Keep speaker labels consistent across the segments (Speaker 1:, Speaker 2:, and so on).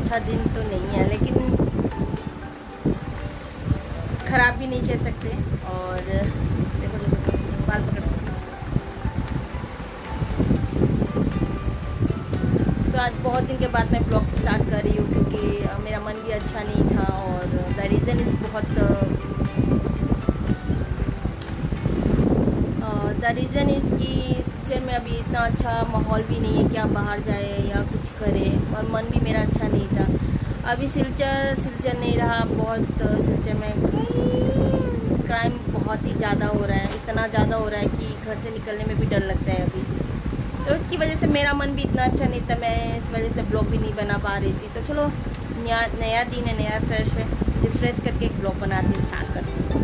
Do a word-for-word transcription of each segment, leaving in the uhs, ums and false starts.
Speaker 1: अच्छा दिन तो नहीं है, लेकिन ख़राब भी नहीं कह सकते। और देखो देखो बाल पकड़ के। सो आज बहुत दिन के बाद मैं ब्लॉग स्टार्ट कर रही हूँ, क्योंकि मेरा मन भी अच्छा नहीं था। और द रीज़न इज़ बहुत द रीज़न इज़ कि सिलचर में अभी इतना अच्छा माहौल भी नहीं है कि आप बाहर जाए या कुछ करें, और मन भी मेरा अच्छा नहीं था। अभी सिलचर सिलचर नहीं रहा, बहुत सिलचर में क्राइम बहुत ही ज़्यादा हो रहा है, इतना ज़्यादा हो रहा है कि घर से निकलने में भी डर लगता है अभी। तो इसकी वजह से मेरा मन भी इतना अच्छा नहीं था, मैं इस वजह से ब्लॉग भी नहीं बना पा रही थी। तो चलो नया नया दिन है, नया फ्रेश है, रिफ्रेश करके एक ब्लॉग बनाती स्टार्ट करती हूँ।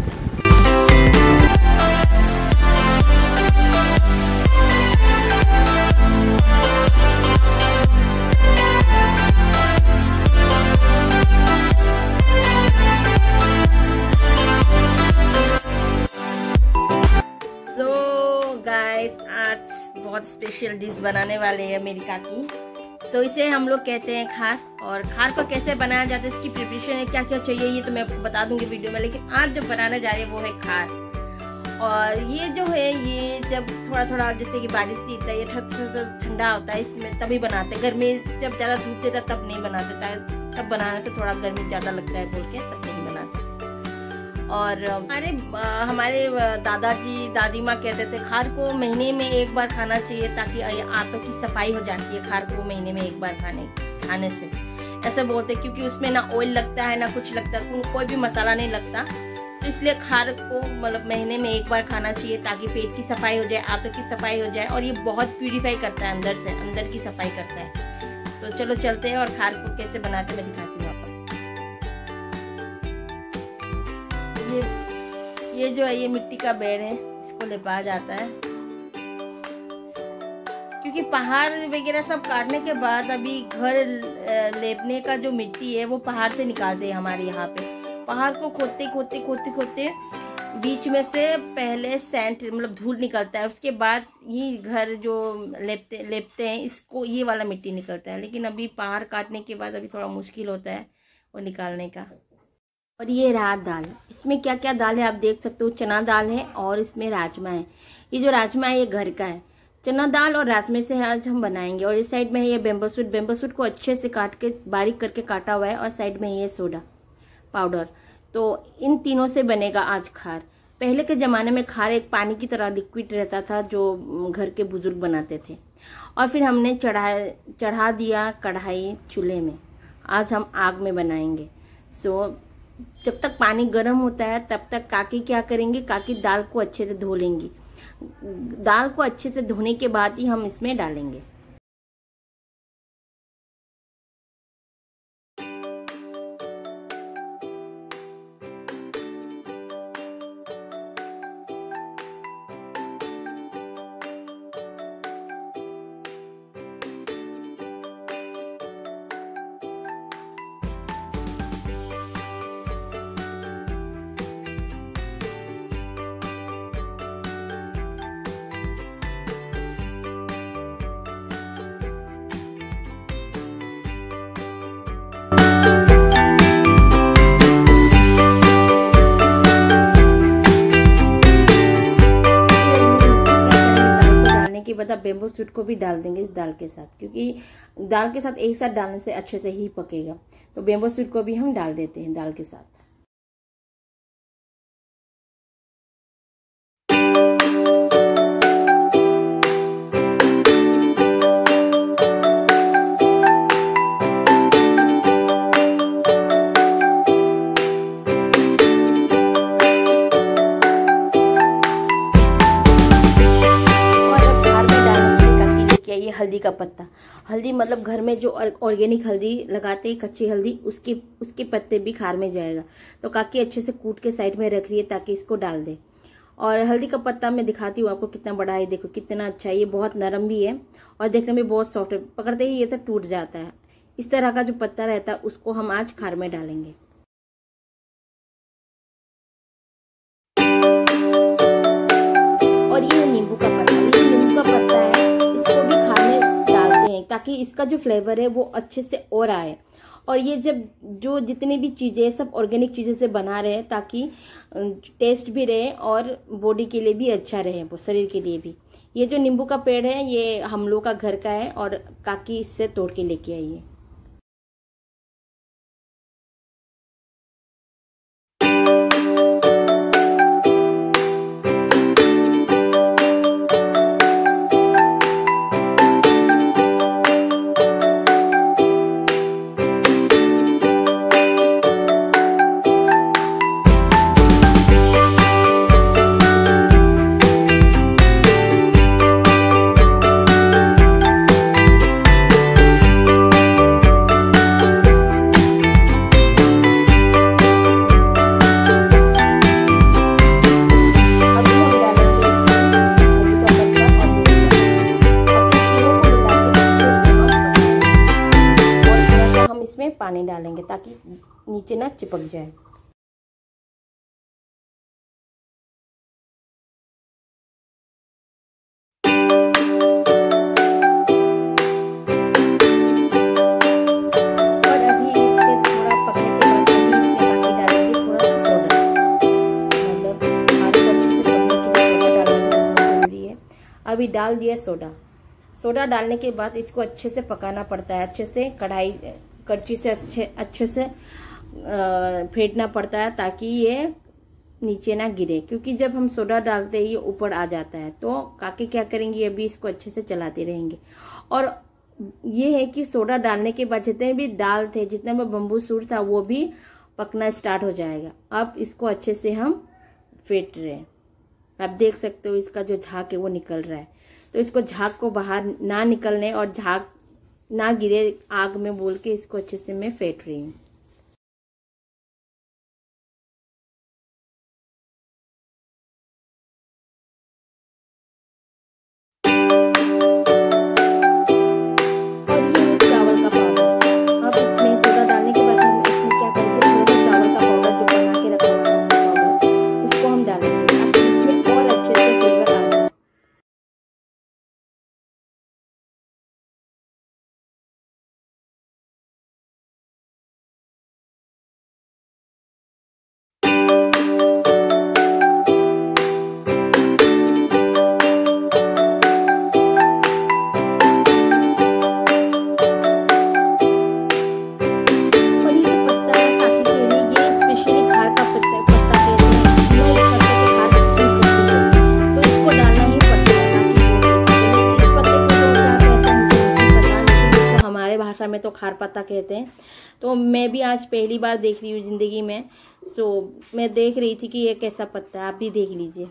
Speaker 1: आज बहुत स्पेशल डिश बनाने वाले हैं मेरी काकी। सो so, इसे हम लोग कहते हैं खार। और खार को कैसे बनाया जाता है, इसकी प्रिपरेशन है, क्या क्या चाहिए, ये तो मैं आपको बता दूंगी वीडियो में। लेकिन आज जो बनाने जा रहे हैं वो है खार। और ये जो है ये जब थोड़ा थोड़ा जैसे कि बारिश थी है, ये ठंडा होता है इसमें तभी बनाते हैं। गर्मी जब ज़्यादा धूप देता तब नहीं बनाते, तब बनाने से थोड़ा गर्मी ज़्यादा लगता है बोल के तब नहीं बनाते। और हमारे हमारे दादाजी दादी माँ कहते थे खार को महीने में एक बार खाना चाहिए, ताकि आंतों की सफाई हो जाती है खार को महीने में एक बार खाने खाने से, ऐसे बोलते, क्योंकि उसमें ना ऑयल लगता है ना कुछ लगता है, कोई भी मसाला नहीं लगता। तो इसलिए खार को मतलब महीने में एक बार खाना चाहिए, ताकि पेट की सफाई हो जाए, आंतों की सफाई हो जाए। और ये बहुत प्यूरिफाई करता है, अंदर से अंदर की सफाई करता है। तो चलो चलते हैं और खार को कैसे बनाते मैं दिखाती हूँ आपको। ये ये जो है ये मिट्टी का बेड़ है, इसको लिपाया जाता है, क्योंकि पहाड़ वगैरह सब काटने के बाद अभी घर लेपने का जो मिट्टी है वो पहाड़ से निकालते हैं हमारे यहाँ पे। पहाड़ को खोदते खोदते खोदते खोदते बीच में से पहले सैंड मतलब धूल निकलता है, उसके बाद ये घर जो लेपते लेपते हैं इसको ये वाला मिट्टी निकलता है। लेकिन अभी पहाड़ काटने के बाद अभी थोड़ा मुश्किल होता है वो निकालने का। और ये रहा दाल, इसमें क्या क्या दाल है आप देख सकते हो। चना दाल है और इसमें राजमा है। ये जो राजमा है ये घर का है, चना दाल और राजमे से आज हम बनाएंगे। और इस साइड में है ये बेम्बो सूट, बेम्बो सूट को अच्छे से काट के बारीक करके काटा हुआ है। और साइड में ये सोडा पाउडर। तो इन तीनों से बनेगा आज खार। पहले के ज़माने में खार एक पानी की तरह लिक्विड रहता था जो घर के बुजुर्ग बनाते थे। और फिर हमने चढ़ा चढ़ा दिया कढ़ाई चूल्हे में। आज हम आग में बनाएंगे। सो जब तक पानी गर्म होता है तब तक काकी क्या करेंगे, काकी दाल को अच्छे से धो लेंगी। दाल को अच्छे से धोने के बाद ही हम इसमें डालेंगे। बाद बेम्बो सूट को भी डाल देंगे इस दाल के साथ, क्योंकि दाल के साथ एक साथ डालने से अच्छे से ही पकेगा। तो बेम्बो सूट को भी हम डाल देते हैं दाल के साथ। हल्दी का पत्ता, हल्दी मतलब घर में जो ऑर्गेनिक हल्दी लगाते हैं कच्ची हल्दी, उसके उसके पत्ते भी खार में जाएगा। तो काकी अच्छे से कूट के साइड में रख रही है ताकि इसको डाल दे। और हल्दी का पत्ता मैं दिखाती हूँ आपको कितना बड़ा है, देखो कितना अच्छा है। ये बहुत नरम भी है और देखने में बहुत सॉफ्ट है, पकड़ते ही ये तो टूट जाता है। इस तरह का जो पत्ता रहता है उसको हम आज खार में डालेंगे। और ये नींबू का पत्ता, ये नींबू का पत्ता है, इसको भी खार में डालते हैं ताकि इसका जो फ्लेवर है वो अच्छे से और आए। और ये जब जो जितनी भी चीज़ें सब ऑर्गेनिक चीज़ें से बना रहे हैं ताकि टेस्ट भी रहे और बॉडी के लिए भी अच्छा रहे, वो शरीर के लिए भी। ये जो नींबू का पेड़ है ये हम लोग का घर का है और काकी इससे तोड़ के लेके आई है। पानी डालेंगे ताकि नीचे ना चिपक जाए। और अभी इसमें थोड़ा पकने के बाद अभी इसमें काकी डालेंगे थोड़ा सा सोडा, मतलब आलू को अच्छे से पकने के लिए सोडा डालना बहुत जरूरी है। अभी डाल दिया सोडा। सोडा डालने के बाद इसको अच्छे से पकाना पड़ता है, अच्छे से कढ़ाई कड़छी से अच्छे अच्छे से फेंटना पड़ता है ताकि ये नीचे ना गिरे, क्योंकि जब हम सोडा डालते हैं ये ऊपर आ जाता है। तो काकी क्या करेंगी, अभी इसको अच्छे से चलाते रहेंगे। और ये है कि सोडा डालने के बाद जितने भी दाल थे, जितने भी बम्बू सूट था वो भी पकना स्टार्ट हो जाएगा। अब इसको अच्छे से हम फेंट रहे हैं। आप देख सकते हो इसका जो झाग है वो निकल रहा है। तो इसको झाग को बाहर ना निकलने और झाग ना गिरे आग में बोल के इसको अच्छे से मैं फेंट रही हूँ। और ये चावल का पाउडर, अब इसमें सोडा डालने के बाद हम इसमें क्या करेंगे, थोड़ा सा चावल का पाउडर जो बना के रखा हुआ है पाउडर, उसको हम डालेंगे ताकि इसमें और अच्छे से फ्लेवर आ जाए। में तो खार पत्ता कहते हैं। तो मैं भी आज पहली बार देख रही हूँ जिंदगी में। सो मैं देख रही थी कि ये कैसा पत्ता है, आप भी देख लीजिए।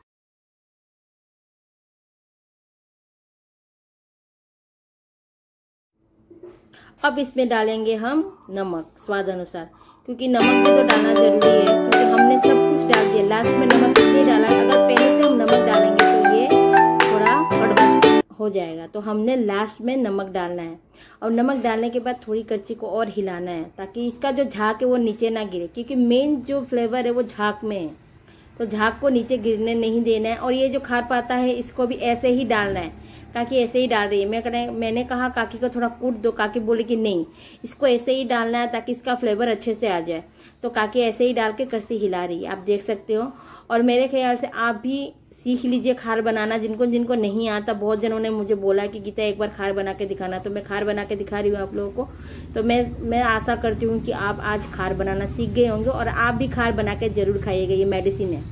Speaker 1: अब इसमें डालेंगे हम नमक स्वाद अनुसार, क्योंकि नमक भी तो डालना जरूरी है, क्योंकि हमने सब कुछ डाल दिया। लास्ट में नमक इसलिए डाला, अगर पहले से हम नमक डालेंगे तो ये थोड़ा कड़वा हो जाएगा। तो हमने लास्ट में नमक डालना है। और नमक डालने के बाद थोड़ी कड़छी को और हिलाना है ताकि इसका जो झाग है वो नीचे ना गिरे, क्योंकि मेन जो फ्लेवर है वो झाग में है। तो झाग को नीचे गिरने नहीं देना है। और ये जो खार पाता है इसको भी ऐसे ही डालना है। काकी ऐसे ही डाल रही है। मैं कह मैंने कहा काकी को थोड़ा कूट दो, काकी बोली कि नहीं इसको ऐसे ही डालना है ताकि इसका फ्लेवर अच्छे से आ जाए। तो काकी ऐसे ही डाल के कड़छी हिला रही है, आप देख सकते हो। और मेरे ख्याल से आप भी सीख लीजिए खार बनाना, जिनको जिनको नहीं आता। बहुत जनों ने मुझे बोला कि गीता एक बार खार बना के दिखाना, तो मैं खार बना के दिखा रही हूँ आप लोगों को। तो मैं मैं आशा करती हूँ कि आप आज खार बनाना सीख गए होंगे और आप भी खार बना के जरूर खाइएगा, ये मेडिसिन है।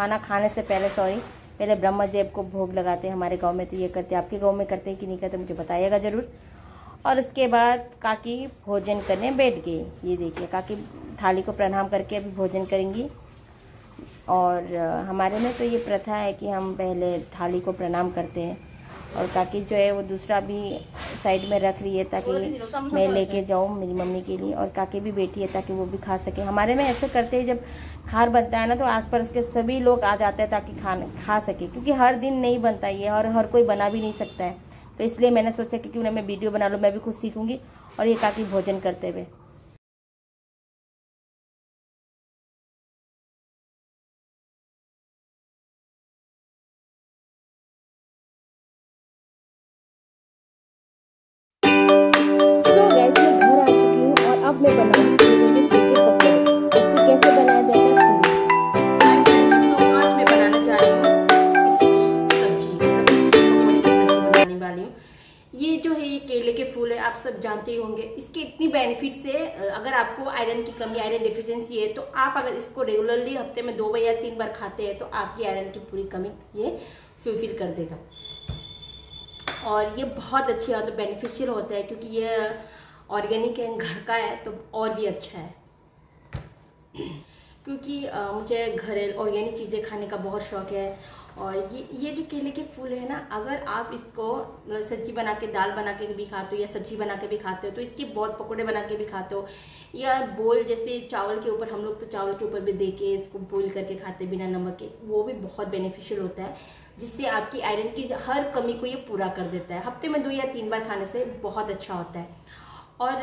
Speaker 1: खाना खाने से पहले सॉरी पहले ब्रह्मदेव को भोग लगाते हैं। हमारे गांव में तो ये करते हैं, आपके गांव में करते हैं कि नहीं करते मुझे बताइएगा ज़रूर। और उसके बाद काकी भोजन करने बैठ गई। ये देखिए काकी थाली को प्रणाम करके अभी भोजन करेंगी। और हमारे में तो ये प्रथा है कि हम पहले थाली को प्रणाम करते हैं और काकी जो है वो दूसरा भी साइड में रख रही है ताकि मैं लेके जाऊँ मेरी मम्मी के लिए। और काकी भी बैठी है ताकि वो भी खा सके। हमारे में ऐसे करते हैं जब खार बनता है ना तो आस पास के सभी लोग आ जाते हैं ताकि खा खा सके, क्योंकि हर दिन नहीं बनता ये और हर कोई बना भी नहीं सकता है। तो इसलिए मैंने सोचा कि क्यों ना मैं वीडियो बना लूँ, मैं भी खुद सीखूंगी। और ये काकी भोजन करते हुए अब मैं बनाऊंगी केले के फूल के पकौड़े। इसको कैसे बनाया जाता है तो आज मैं बनाना चाह रही हूँ इसकी सब्जी, पकौड़े की सब्जी बनाने वाली हूँ। ये जो है ये केले के फूल है, आप सब जानते ही होंगे। इसके इतनी बेनिफिट्स है, अगर आपको आयरन की कमी आयरन डिफिशियंसी है तो आप अगर इसको रेगुलरली हफ्ते में दो बार या तीन बार खाते हैं तो आपकी आयरन की पूरी कमी ये फुलफिल कर देगा। और ये बहुत अच्छे और बेनिफिशियल होता है क्योंकि ये ऑर्गेनिक है, घर का है तो और भी अच्छा है। क्योंकि आ, मुझे घरेलू ऑर्गेनिक चीज़ें खाने का बहुत शौक है। और ये ये जो केले के फूल है ना, अगर आप इसको सब्जी बना के दाल बना के भी खाते हो या सब्जी बना के भी खाते हो तो इसके बहुत पकौड़े बना के भी खाते हो, या बोल जैसे चावल के ऊपर, हम लोग तो चावल के ऊपर भी दे के इसको बॉईल करके खाते बिना नमक के, वो भी बहुत बेनिफिशियल होता है जिससे आपकी आयरन की हर कमी को ये पूरा कर देता है। हफ्ते में दो या तीन बार खाने से बहुत अच्छा होता है। और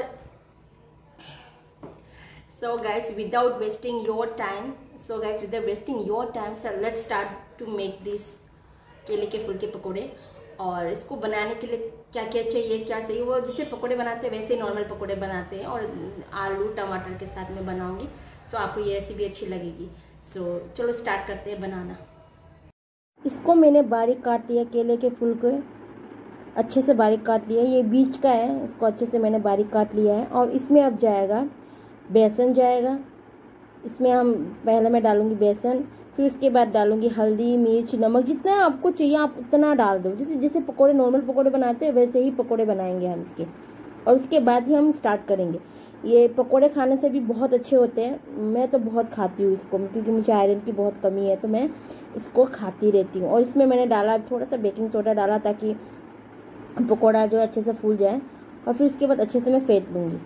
Speaker 1: so guys without wasting your time so guys without wasting your time so let's start to make this केले के फूल के पकोड़े। और इसको बनाने के लिए क्या क्या चाहिए क्या चाहिए वो जैसे पकोड़े बनाते हैं वैसे नॉर्मल पकोड़े बनाते हैं और आलू टमाटर के साथ में बनाऊंगी। सो आपको ये रेसिपी अच्छी लगेगी। सो so, चलो स्टार्ट करते हैं बनाना। इसको मैंने बारीक काट लिया, केले के फूल को अच्छे से बारीक काट लिया। ये बीच का है, इसको अच्छे से मैंने बारीक काट लिया है। और इसमें अब जाएगा बेसन जाएगा। इसमें हम पहले मैं डालूंगी बेसन, फिर उसके बाद डालूंगी हल्दी मिर्च नमक, जितना आपको चाहिए आप उतना डाल दो। जैसे जैसे पकोड़े नॉर्मल पकोड़े बनाते हैं वैसे ही पकोड़े बनाएंगे हम इसके। और उसके बाद ही हम स्टार्ट करेंगे। ये पकोड़े खाने से भी बहुत अच्छे होते हैं। मैं तो बहुत खाती हूँ इसको क्योंकि मुझे आयरन की बहुत कमी है तो मैं इसको खाती रहती हूँ। और इसमें मैंने डाला थोड़ा सा बेकिंग सोडा डाला ताकि पकोड़ा जो है अच्छे से फूल जाए। और फिर उसके बाद अच्छे से मैं फेंट लूँगी।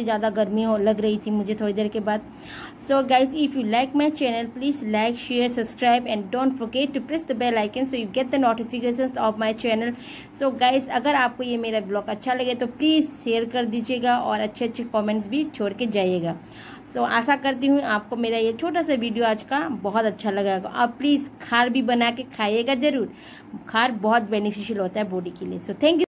Speaker 1: ज़्यादा गर्मी हो लग रही थी मुझे थोड़ी देर के बाद। So guys, if you like my channel please like share subscribe and don't forget to press the bell icon so you get the notifications of my channel. So guys, अगर आपको ये मेरा ब्लॉग अच्छा लगे तो प्लीज़ शेयर कर दीजिएगा और अच्छे अच्छे कमेंट्स भी छोड़ के जाइएगा। सो so, आशा करती हूँ आपको मेरा ये छोटा सा वीडियो आज का बहुत अच्छा लगा। आप प्लीज़ खार भी बना के खाइएगा ज़रूर। खार बहुत बेनिफिशियल होता है बॉडी के लिए। So thank you.